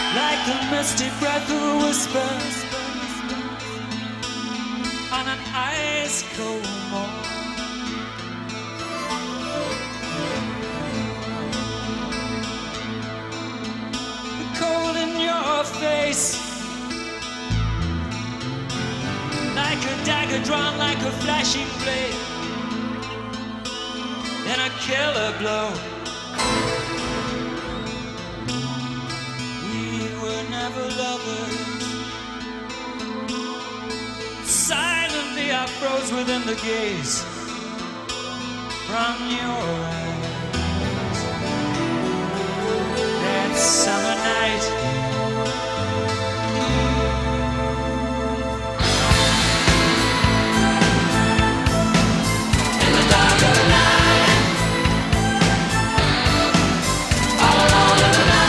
like the misty breath of a whisper on an ice cold morn. The cold in your face, like a dagger drawn, like a flashing blade, then a killer blow. Never lovers. Silently I froze within the gaze from your eyes. That summer night, in the dark of the night, all alone in the night.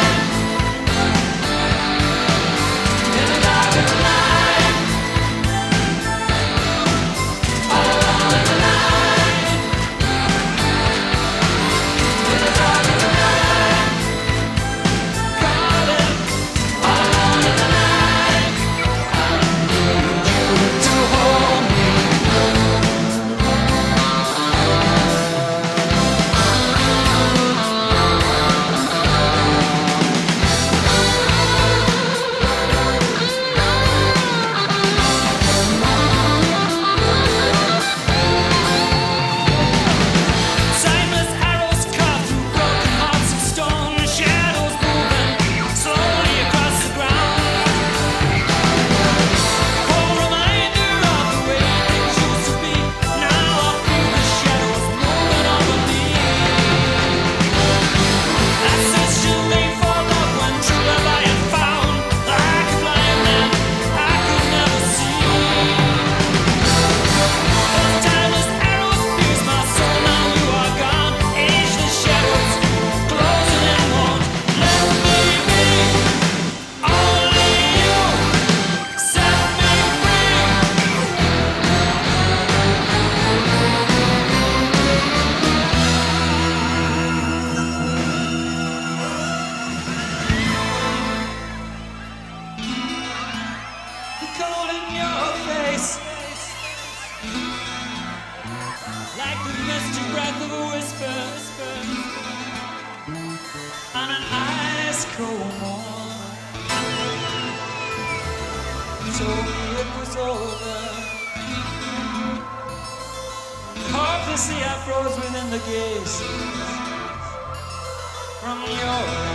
Cold in your face, like the misty breath of a whisper on an ice cold morn. So it was over. Hopelessly I froze within the gaze from your eyes.